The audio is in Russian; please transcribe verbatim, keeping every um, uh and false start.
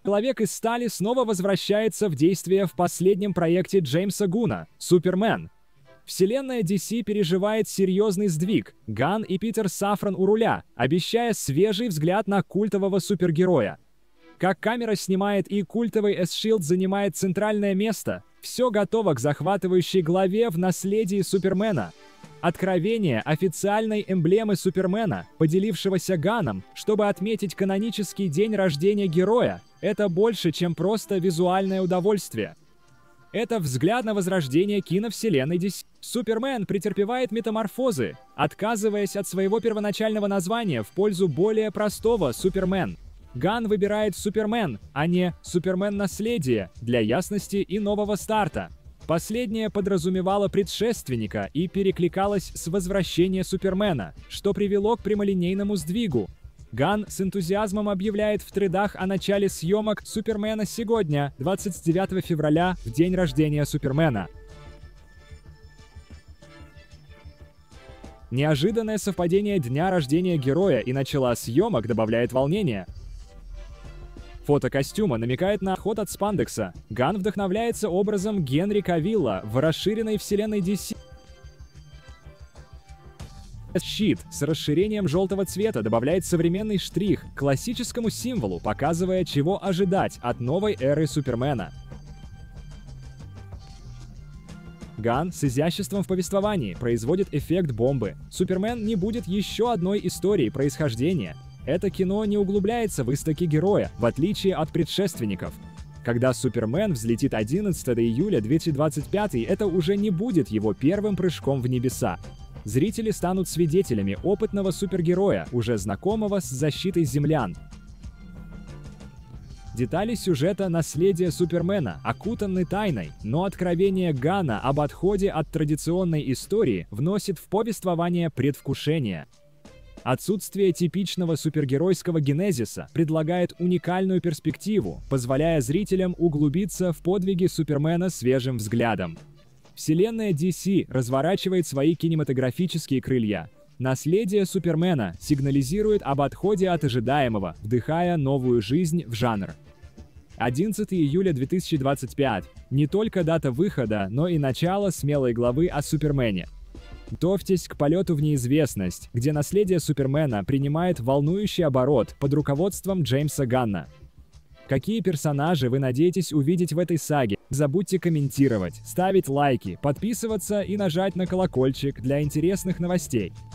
Человек из стали снова возвращается в действие в последнем проекте Джеймса Гуна «Супермен». Вселенная ди си переживает серьезный сдвиг. Ганн и Питер Сафран у руля, обещая свежий взгляд на культового супергероя. Как камера снимает и культовый Эс-Шилд занимает центральное место, все готово к захватывающей главе в наследии Супермена. Откровение официальной эмблемы Супермена, поделившегося Ганном, чтобы отметить канонический день рождения героя, это больше, чем просто визуальное удовольствие. Это взгляд на возрождение киновселенной ди си. Супермен претерпевает метаморфозы, отказываясь от своего первоначального названия в пользу более простого Супермен. Ганн выбирает Супермен, а не Супермен-наследие для ясности и нового старта. Последнее подразумевало предшественника и перекликалось с возвращением Супермена, что привело к прямолинейному сдвигу. Ганн с энтузиазмом объявляет в тредах о начале съемок Супермена сегодня, двадцать девятого февраля, в день рождения Супермена. Неожиданное совпадение дня рождения героя и начала съемок добавляет волнения. Фото костюма намекает на ход от спандекса. Ганн вдохновляется образом Генри Кавилла в расширенной вселенной ди си. Щит с расширением желтого цвета добавляет современный штрих к классическому символу, показывая, чего ожидать от новой эры Супермена. Ганн с изяществом в повествовании производит эффект бомбы. Супермен не будет еще одной историей происхождения. Это кино не углубляется в истоки героя, в отличие от предшественников. Когда Супермен взлетит одиннадцатого июля две тысячи двадцать пятого, это уже не будет его первым прыжком в небеса. Зрители станут свидетелями опытного супергероя, уже знакомого с защитой землян. Детали сюжета наследия Супермена окутаны тайной, но откровение Ганна об отходе от традиционной истории вносит в повествование предвкушение. Отсутствие типичного супергеройского генезиса предлагает уникальную перспективу, позволяя зрителям углубиться в подвиги Супермена свежим взглядом. Вселенная ди си разворачивает свои кинематографические крылья. Наследие Супермена сигнализирует об отходе от ожидаемого, вдыхая новую жизнь в жанр. одиннадцатого июля две тысячи двадцать пятого – не только дата выхода, но и начало смелой главы о Супермене. Готовьтесь к полету в неизвестность, где наследие Супермена принимает волнующий оборот под руководством Джеймса Ганна. Какие персонажи вы надеетесь увидеть в этой саге? Не забудьте комментировать, ставить лайки, подписываться и нажать на колокольчик для интересных новостей.